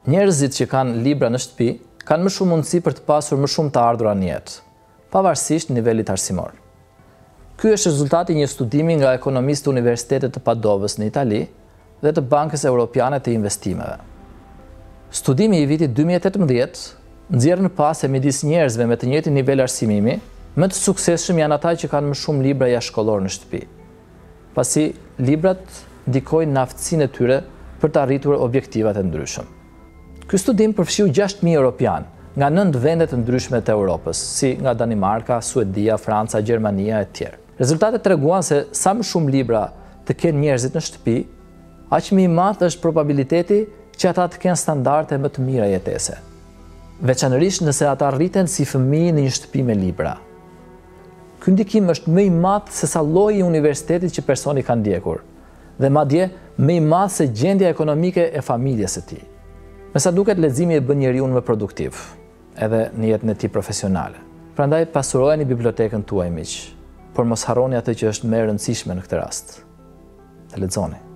Njerëzit që kanë libra në shtëpi kanë më shumë mundësi për të pasur më shumë të ardhura në jetë, pavarësisht nivelit arsimor. Ky është rezultati një studimi nga ekonomistë të Universitetit të Padovës në Itali dhe të Bankës Evropiane të Investimeve. Studimi i vitit 2018 nxjerr në pas se midis njerëzve me të njëjtin nivel arsimimi, më të suksesshëm janë ata që kanë më shumë libra jashtëkollor në shtëpi, pasi librat ndikojnë në aftësinë e tyre për të arritur objektivat e ndryshëm. Ky studim përfshiu 6.000 europian nga 9 vende të ndryshme të Europës, si nga Danimarka, Suedia, Franca, Gjermania e tjerë. Rezultatet treguan se sa më shumë libra të kenë njerëzit në shtëpi, aq më i madh është probabiliteti që ata të kenë standarde më të mira jetese, veçanërisht nëse ata rriten si fëmijë në një shtëpi me libra. Ky ndikim është më i madh se sa lloji i universitetit që personi ka ndjekur, dhe madje më i madh se gjendja ekonomike e familjes së tij. Me sa duket, leximi e bën njeriu më produktiv, edhe në jetën e tij profesionale. Prandaj pasurojeni bibliotekën tuaj, miq, por mos harroni atë që është më e rëndësishme në këtë rast. Të lexoni.